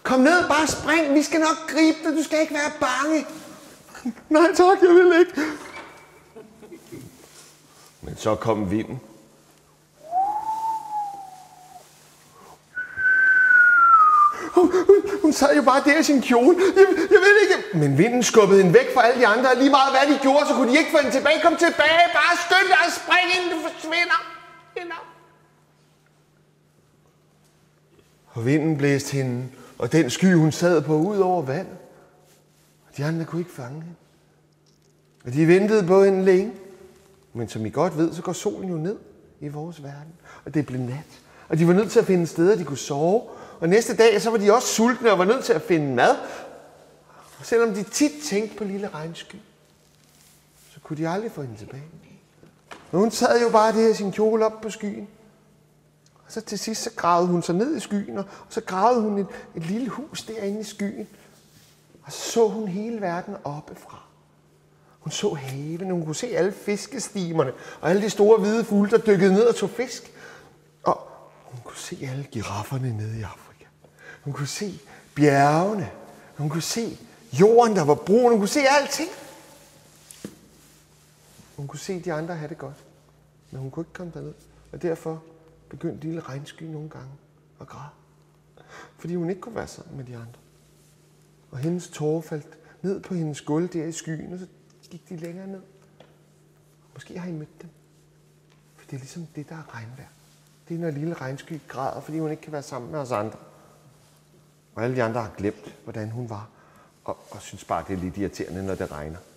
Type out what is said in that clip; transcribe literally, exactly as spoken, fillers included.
Kom ned, bare spring. Vi skal nok gribe dig. Du skal ikke være bange. Nej tak, jeg vil ikke. Men så kom vinden. Hun, hun, hun sad jo bare der i sin kjole. Jeg, jeg ved ikke. Men vinden skubbede hende væk fra alle de andre. Og lige meget hvad de gjorde, så kunne de ikke få hende tilbage. Kom tilbage. Bare skynd dig og spring, inden du forsvinder. Og vinden blæste hende, og den sky, hun sad på, ud over vandet. Og de andre kunne ikke fange hende. Og de ventede på hende længe. Men som I godt ved, så går solen jo ned i vores verden. Og det blev nat. Og de var nødt til at finde steder, de kunne sove. Og næste dag, så var de også sultne og var nødt til at finde mad. Og selvom de tit tænkte på lille regnsky, så kunne de aldrig få hende tilbage. Og hun sad jo bare der i sin kjole op på skyen. Og så til sidst, så gravede hun sig ned i skyen, og så gravede hun et, et lille hus derinde i skyen. Og så så hun hele verden oppefra. Hun så haven, hun kunne se alle fiskestimerne, og alle de store hvide fugle, der dykkede ned og tog fisk. Og hun kunne se alle girafferne nede i Afrika. Hun kunne se bjergene. Hun kunne se jorden, der var brun. Hun kunne se alting. Hun kunne se de andre have det godt. Men hun kunne ikke komme derned. Og derfor begyndte lille regnsky nogle gange at græde. Fordi hun ikke kunne være sammen med de andre. Og hendes tårer faldt ned på hendes gulv der i skyen, og så gik de længere ned. Måske har I mødt dem. For det er ligesom det, der er regnvejr. Det er, når lille regnsky græder, fordi hun ikke kan være sammen med os andre. Og alle de andre har glemt, hvordan hun var. Og, og synes bare, det er lidt irriterende, når det regner.